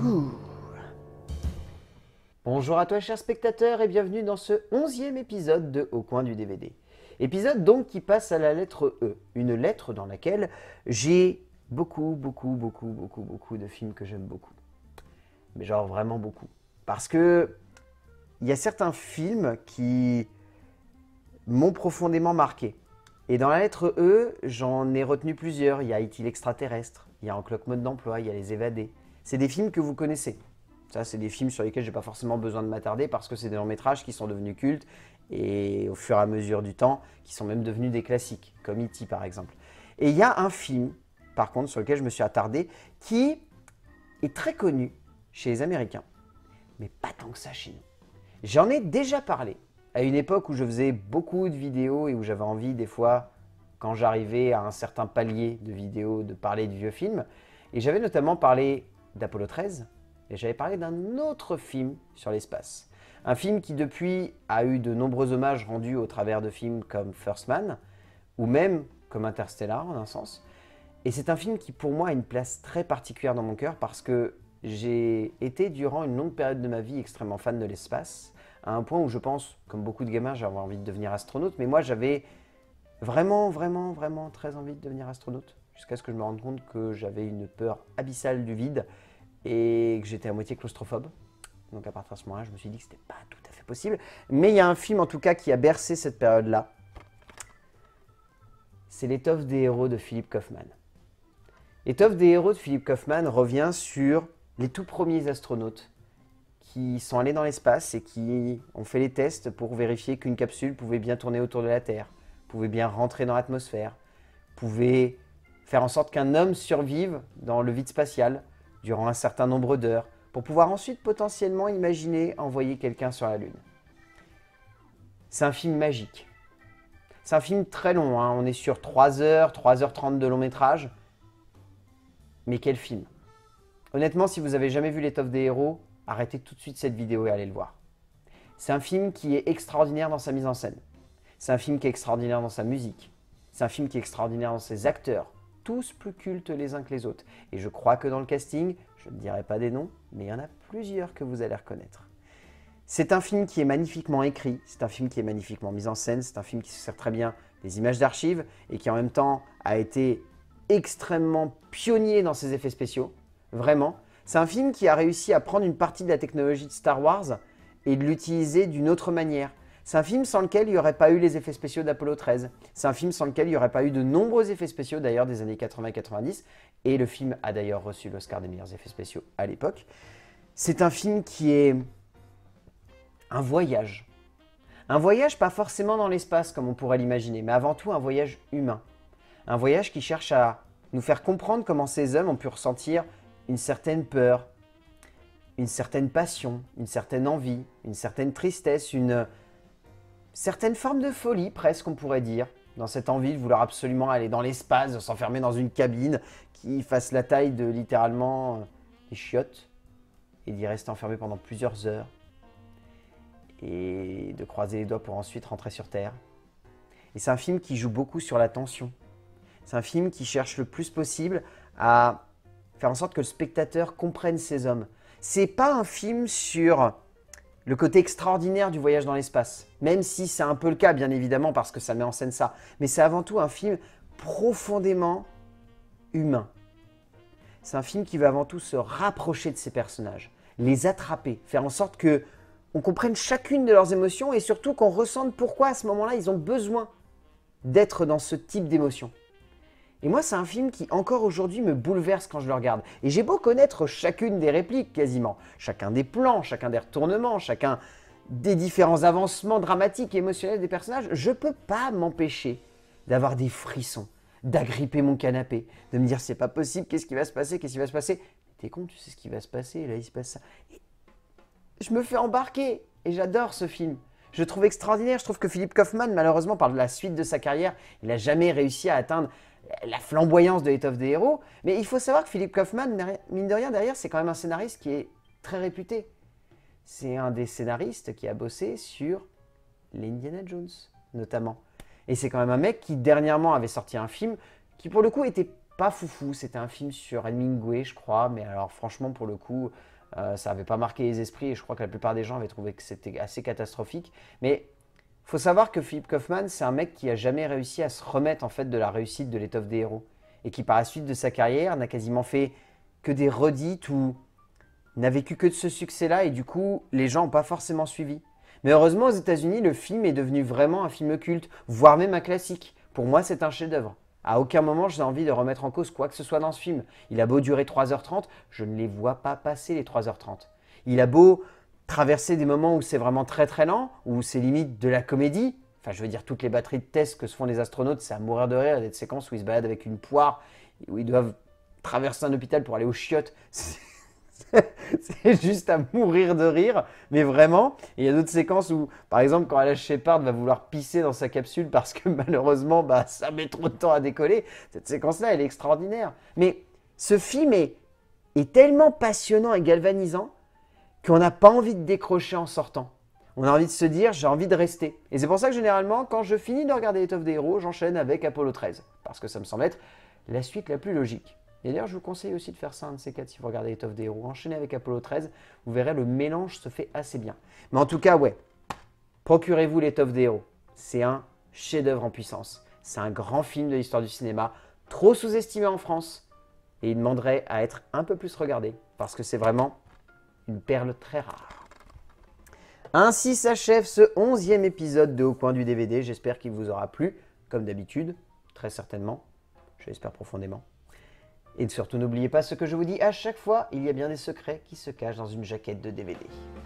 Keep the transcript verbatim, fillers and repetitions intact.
Ouh. Bonjour à toi chers spectateurs et bienvenue dans ce onzième épisode de Au coin du D V D. Épisode donc qui passe à la lettre E, une lettre dans laquelle j'ai beaucoup, beaucoup, beaucoup, beaucoup, beaucoup de films que j'aime beaucoup. Mais genre vraiment beaucoup. Parce que il y a certains films qui m'ont profondément marqué. Et dans la lettre E, j'en ai retenu plusieurs. Il y a E T l'extraterrestre, il y a En cloque mode d'emploi, il y a Les Évadés. C'est des films que vous connaissez. Ça, c'est des films sur lesquels je n'ai pas forcément besoin de m'attarder parce que c'est des longs-métrages qui sont devenus cultes et au fur et à mesure du temps, qui sont même devenus des classiques, comme E T par exemple. Et il y a un film, par contre, sur lequel je me suis attardé, qui est très connu chez les Américains, mais pas tant que ça chez nous. J'en ai déjà parlé à une époque où je faisais beaucoup de vidéos et où j'avais envie des fois, quand j'arrivais à un certain palier de vidéos, de parler de vieux films. Et j'avais notamment parlé d'Apollo treize et j'avais parlé d'un autre film sur l'espace. Un film qui depuis a eu de nombreux hommages rendus au travers de films comme First Man ou même comme Interstellar en un sens. Et c'est un film qui pour moi a une place très particulière dans mon cœur parce que j'ai été durant une longue période de ma vie extrêmement fan de l'espace, à un point où je pense, comme beaucoup de gamins, j'avais envie de devenir astronaute, mais moi j'avais vraiment, vraiment, vraiment très envie de devenir astronaute, jusqu'à ce que je me rende compte que j'avais une peur abyssale du vide et que j'étais à moitié claustrophobe. Donc à partir de ce moment-là, je me suis dit que c'était pas tout à fait possible. Mais il y a un film en tout cas qui a bercé cette période-là. C'est L'étoffe des héros de Philip Kaufman. L'étoffe des héros de Philip Kaufman revient sur les tout premiers astronautes qui sont allés dans l'espace et qui ont fait les tests pour vérifier qu'une capsule pouvait bien tourner autour de la Terre, pouvait bien rentrer dans l'atmosphère, pouvait faire en sorte qu'un homme survive dans le vide spatial durant un certain nombre d'heures, pour pouvoir ensuite potentiellement imaginer envoyer quelqu'un sur la Lune. C'est un film magique. C'est un film très long, hein. On est sur trois heures, trois heures trente de long métrage. Mais quel film! Honnêtement, si vous n'avez jamais vu L'étoffe des héros, arrêtez tout de suite cette vidéo et allez le voir. C'est un film qui est extraordinaire dans sa mise en scène. C'est un film qui est extraordinaire dans sa musique. C'est un film qui est extraordinaire dans ses acteurs, tous plus cultes les uns que les autres. Et je crois que dans le casting, je ne dirai pas des noms, mais il y en a plusieurs que vous allez reconnaître. C'est un film qui est magnifiquement écrit, c'est un film qui est magnifiquement mis en scène, c'est un film qui se sert très bien des images d'archives et qui en même temps a été extrêmement pionnier dans ses effets spéciaux, vraiment. C'est un film qui a réussi à prendre une partie de la technologie de Star Wars et de l'utiliser d'une autre manière. C'est un film sans lequel il n'y aurait pas eu les effets spéciaux d'Apollo treize. C'est un film sans lequel il n'y aurait pas eu de nombreux effets spéciaux d'ailleurs des années quatre-vingts quatre-vingt-dix. Et le film a d'ailleurs reçu l'Oscar des meilleurs effets spéciaux à l'époque. C'est un film qui est un voyage. Un voyage pas forcément dans l'espace comme on pourrait l'imaginer, mais avant tout un voyage humain. Un voyage qui cherche à nous faire comprendre comment ces hommes ont pu ressentir une certaine peur, une certaine passion, une certaine envie, une certaine tristesse, une certaine forme de folie presque on pourrait dire, dans cette envie de vouloir absolument aller dans l'espace, de s'enfermer dans une cabine qui fasse la taille de littéralement des chiottes et d'y rester enfermé pendant plusieurs heures et de croiser les doigts pour ensuite rentrer sur Terre. Et c'est un film qui joue beaucoup sur la tension. C'est un film qui cherche le plus possible à faire en sorte que le spectateur comprenne ces hommes. C'est pas un film sur le côté extraordinaire du voyage dans l'espace, même si c'est un peu le cas bien évidemment parce que ça met en scène ça, mais c'est avant tout un film profondément humain. C'est un film qui veut avant tout se rapprocher de ces personnages, les attraper, faire en sorte que on comprenne chacune de leurs émotions et surtout qu'on ressente pourquoi à ce moment-là ils ont besoin d'être dans ce type d'émotion. Et moi, c'est un film qui, encore aujourd'hui, me bouleverse quand je le regarde. Et j'ai beau connaître chacune des répliques, quasiment, chacun des plans, chacun des retournements, chacun des différents avancements dramatiques et émotionnels des personnages, je ne peux pas m'empêcher d'avoir des frissons, d'agripper mon canapé, de me dire, c'est pas possible, qu'est-ce qui va se passer, qu'est-ce qui va se passer? T'es con, tu sais ce qui va se passer, là, il se passe ça. Et je me fais embarquer, et j'adore ce film. Je le trouve extraordinaire, je trouve que Philip Kaufman, malheureusement, par la suite de sa carrière, il n'a jamais réussi à atteindre la flamboyance de L'étoffe des héros. Mais il faut savoir que Philip Kaufman, mine de rien, derrière, c'est quand même un scénariste qui est très réputé. C'est un des scénaristes qui a bossé sur les Indiana Jones, notamment. Et c'est quand même un mec qui, dernièrement, avait sorti un film qui, pour le coup, était pas foufou. C'était un film sur Hemingway, je crois. Mais alors, franchement, pour le coup, euh, ça n'avait pas marqué les esprits. Et je crois que la plupart des gens avaient trouvé que c'était assez catastrophique. Mais il faut savoir que Philip Kaufman, c'est un mec qui a jamais réussi à se remettre en fait de la réussite de l'étoffe des héros. Et qui, par la suite de sa carrière, n'a quasiment fait que des redites ou n'a vécu que de ce succès-là. Et du coup, les gens n'ont pas forcément suivi. Mais heureusement, aux États-Unis, le film est devenu vraiment un film culte, voire même un classique. Pour moi, c'est un chef-d'œuvre. À aucun moment, j'ai envie de remettre en cause quoi que ce soit dans ce film. Il a beau durer trois heures trente, je ne les vois pas passer les trois heures trente. Il a beau traverser des moments où c'est vraiment très très lent, où c'est limite de la comédie. Enfin, je veux dire, toutes les batteries de tests que se font les astronautes, c'est à mourir de rire. Il y a des séquences où ils se baladent avec une poire, où ils doivent traverser un hôpital pour aller aux chiottes. C'est juste à mourir de rire, mais vraiment. Et il y a d'autres séquences où, par exemple, quand Alan Shepard va vouloir pisser dans sa capsule parce que malheureusement, bah, ça met trop de temps à décoller. Cette séquence-là, elle est extraordinaire. Mais ce film est, est tellement passionnant et galvanisant qu'on n'a pas envie de décrocher en sortant. On a envie de se dire, j'ai envie de rester. Et c'est pour ça que généralement, quand je finis de regarder l'étoffe des héros, j'enchaîne avec Apollo treize. Parce que ça me semble être la suite la plus logique. Et d'ailleurs, je vous conseille aussi de faire ça, un de ces quatre, si vous regardez l'étoffe des héros. Enchaînez avec Apollo treize, vous verrez, le mélange se fait assez bien. Mais en tout cas, ouais, procurez-vous l'étoffe des héros. C'est un chef-d'œuvre en puissance. C'est un grand film de l'histoire du cinéma, trop sous-estimé en France. Et il demanderait à être un peu plus regardé, parce que c'est vraiment une perle très rare. Ainsi s'achève ce onzième épisode de Au coin du D V D. J'espère qu'il vous aura plu, comme d'habitude, très certainement. Je l'espère profondément. Et surtout, n'oubliez pas ce que je vous dis à chaque fois, il y a bien des secrets qui se cachent dans une jaquette de D V D.